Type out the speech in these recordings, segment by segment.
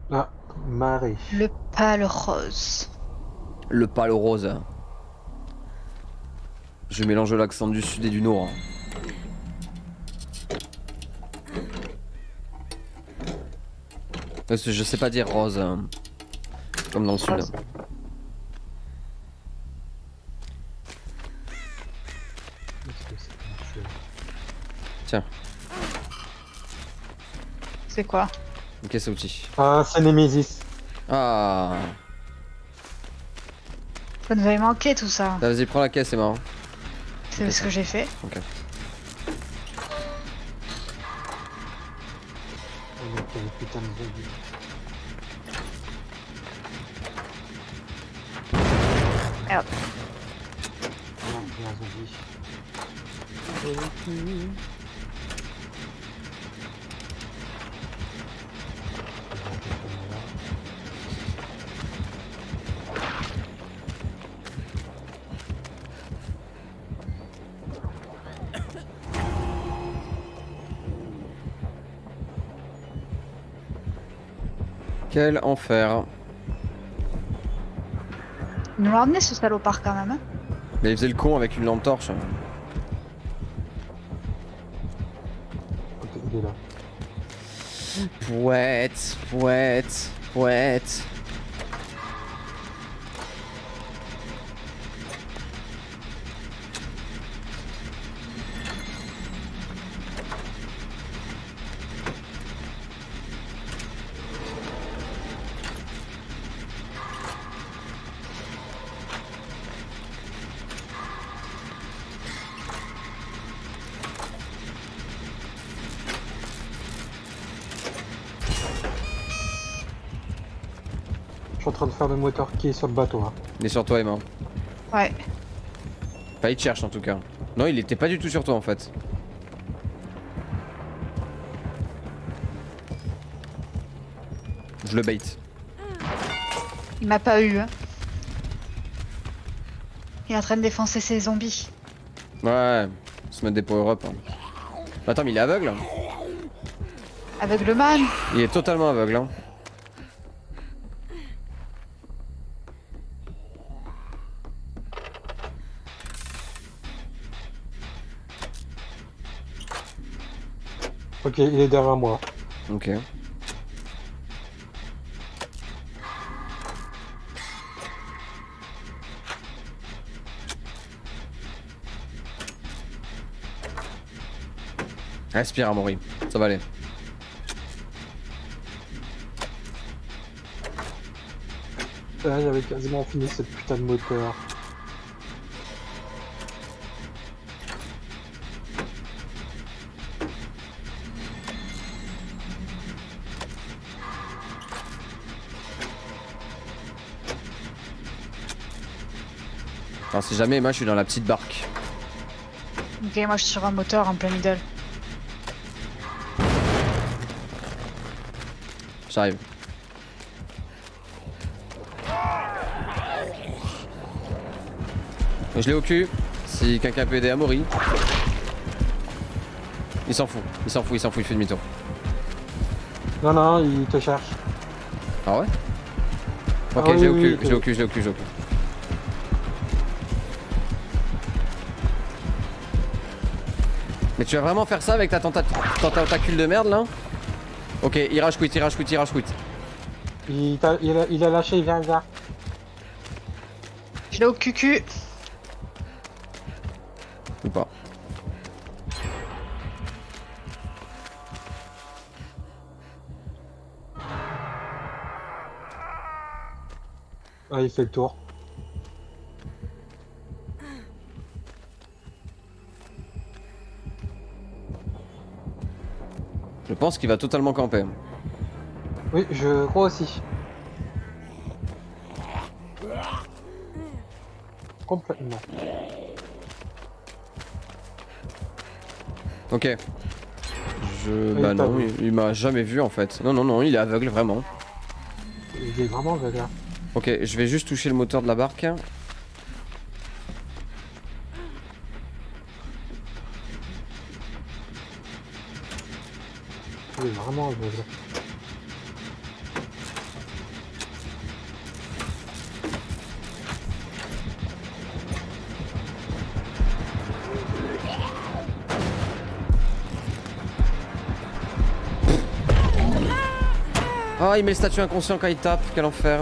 Ah, Marie. Le pâle rose. Le pâle rose. Je mélange l'accent du sud et du nord. Parce que je sais pas dire rose. Comme dans le sud. Rose. Qu'est-ce que c'est que ça? Tiens, C'est quoi? une caisse à outils. Ah, c'est Nemesis. Ah. Ça nous avait manqué tout ça. Ah, vas-y, prends la caisse, c'est marrant. C'est ce que j'ai fait. Ok. Oh, quel putain de zombie. Merde. Ah, il y a un zombie. Quel enfer. Ils nous l'ont ramené ce salopard quand même. Hein. Mais il faisait le con avec une lampe torche. Ok, il est là. Pouette, pouette, pouette. Je suis en train de faire le moteur qui est sur le bateau. Hein. Il est sur toi, Emma. Ouais. Enfin, il te cherche en tout cas. Non, il était pas du tout sur toi en fait. Je le bait. Il m'a pas eu. Hein. Il est en train de défoncer ses zombies. Ouais, se mettre des power-up. Hein. Attends, mais il est aveugle. Avec le man. Il est totalement aveugle. Hein. Ok, il est derrière moi. Ok. Respire, Amaury. Ça va aller. Ah, j'avais quasiment fini cette putain de moteur. Alors, si jamais, Emma, je suis dans la petite barque. Ok, moi je suis sur un moteur en plein middle. J'arrive. Je l'ai au cul. Si quelqu'un peut aider Amaury. Il s'en fout. Il s'en fout, il s'en fout, il fait demi-tour. Non, non, il te cherche. Ah ouais? Ok, Ah oui, j'ai au oui, cul, oui, j'ai au cul, j'ai au cul, j'ai au cul. Mais tu vas vraiment faire ça avec ta tentacule de merde là? Ok, il rage quit, il rage quit, il rage quit. Il a lâché, il vient. Je l'ai au cucu. Ou pas. Ah, il fait le tour. Je pense qu'il va totalement camper. Oui, je crois aussi. Complètement. Ok. Oui, Bah t'as non, vu. il m'a jamais vu en fait. Non, non, non, il est aveugle vraiment. Il est vraiment aveugle là. Ok, je vais juste toucher le moteur de la barque. Il est vraiment aveugle. Oh, il met le statut inconscient quand il tape, quel enfer.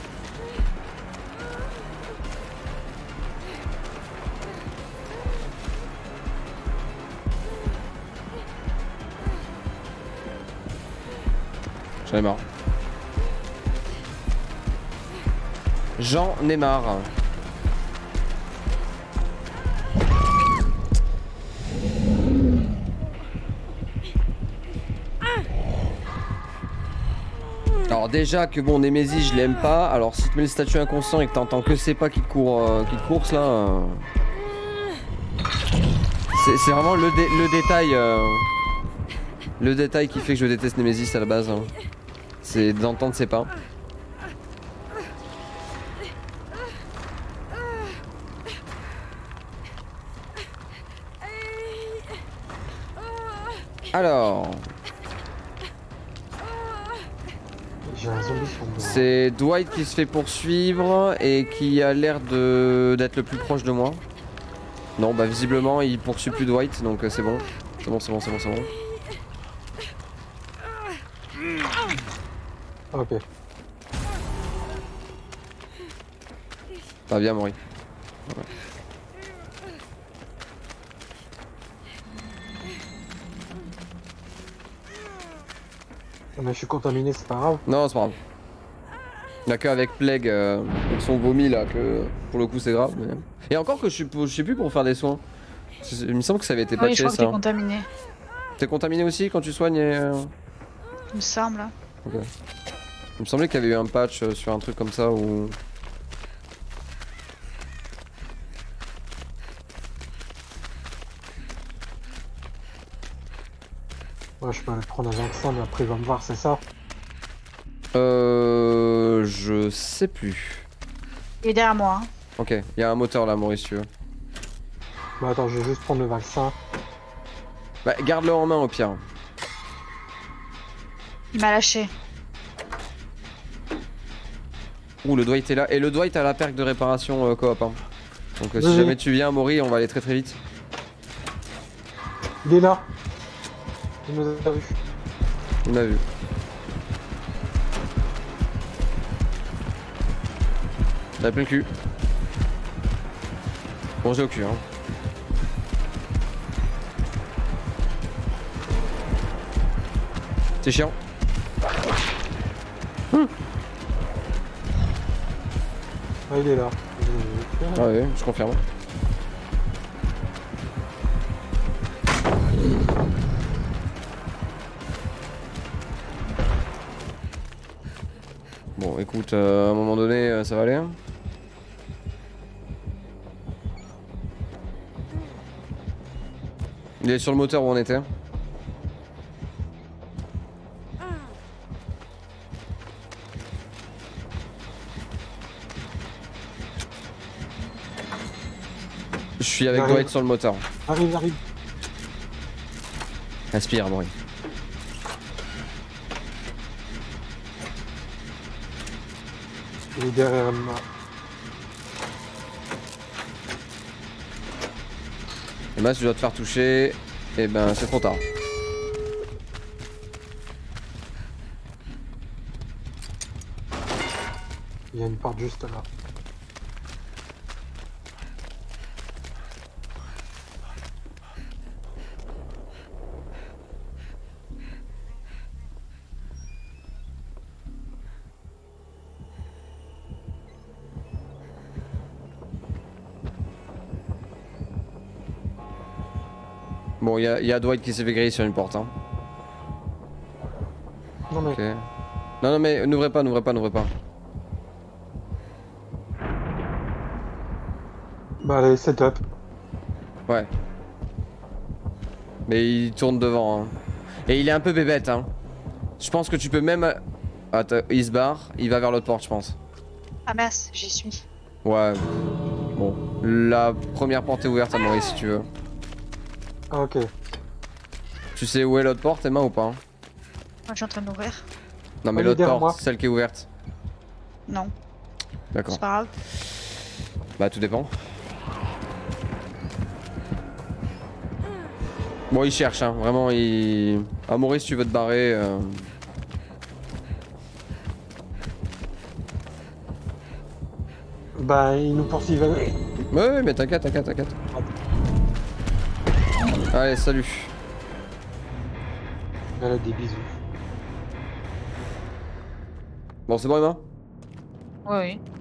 J'en ai marre. J'en ai marre. Alors déjà que bon Némésis je l'aime pas, alors si tu mets le statut inconscient et que t'entends que c'est pas qui te course là... C'est vraiment le détail... le détail qui fait que je déteste Némésis à la base. Hein. C'est d'entendre ses pas. Alors... J'ai un zombie sur moi. C'est Dwight qui se fait poursuivre et qui a l'air d'être le plus proche de moi. Non, bah visiblement il poursuit plus Dwight donc c'est bon. C'est bon, c'est bon, c'est bon, c'est bon. Ok. Bah bien Maury. Ouais. Mais je suis contaminé, c'est pas grave. Non, c'est pas grave. Il n'y a qu'avec Plague, avec son vomi là, que pour le coup c'est grave. Mais... Et encore que je sais plus pour faire des soins. Il me semble que ça avait été Oui, je patché crois que ça. t'es contaminé. T'es contaminé aussi quand tu soignes Il me semble. Ok. Il me semblait qu'il y avait eu un patch sur un truc comme ça où... Ouais, je peux aller prendre un vaccin, mais après il va me voir, c'est ça? Je sais plus. Il est derrière moi. Hein. Ok, il y a un moteur là, Maurice, si tu veux. Bah attends, je vais juste prendre le vaccin. Bah, garde-le en main au pire. Il m'a lâché. Ouh, le Dwight est là. Et le Dwight a la perque de réparation coop. Hein. Donc si Oui. jamais tu viens, Maury, on va aller très très vite. Il est là. Il nous a vu. Il m'a vu. T'as plein le cul. Bon, j'ai au cul, hein. C'est chiant. Ah, il est là. Ah ouais, je confirme. Bon, écoute, à un moment donné, ça va aller. Hein. Il est sur le moteur où on était. Je suis avec Dwight sur le moteur. Arrive, arrive. Respire, Maury. Il est derrière moi. Et là, si tu dois te faire toucher, et ben c'est trop tard. Il y a une porte juste là. Bon, il y a Dwight qui s'est fait griller sur une porte. Hein. Non mais... Ok. Non, non, mais n'ouvrez pas, n'ouvrez pas, n'ouvrez pas. Bah allez, setup. Ouais. Mais il tourne devant. Hein. Et il est un peu bébête. Hein. Je pense que tu peux même... Attends, il se barre, il va vers l'autre porte, je pense. Ah mince, j'y suis. Ouais. Bon. La première porte est ouverte à Maurice si tu veux. Ah ok. Tu sais où est l'autre porte, Emma, ou pas? Moi, je suis en train d'ouvrir. Non, mais Elle est l'autre derrière porte, moi. celle qui est ouverte. Non, D'accord. c'est pas grave. Bah, tout dépend. Bon, il cherche, hein. Vraiment, il... Ah, Maurice, tu veux te barrer. Bah, il nous poursuivent. Ouais, mais t'inquiète. Allez, salut. Elle a des bisous. Bon, c'est bon, Emma? Oui, oui.